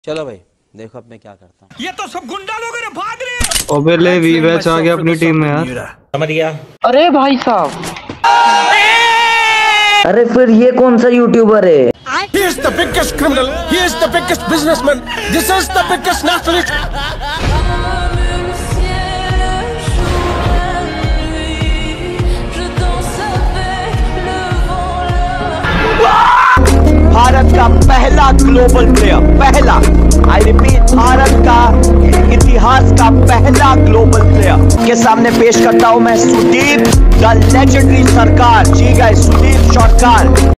चलो भाई देखो अब मैं क्या करता हूँ। ये तो सब गुंडा लोग हैं, भाग रहे। ओबे ले वीवैच आ गया अपनी टीम में यार। समझ गया। अरे भाई साहब, अरे फिर ये कौन सा यूट्यूबर है? He is the biggest criminal. He is the biggest businessman. This is the biggest nationalist. Bharat का पहला ग्लोबल प्लेयर, पहला, आई रिपीट, भारत का इतिहास का पहला ग्लोबल प्लेयर के सामने पेश करता हूं मैं सुदीप द लेजेंडरी सरकार। जी गाइस, सुदीप सरकार।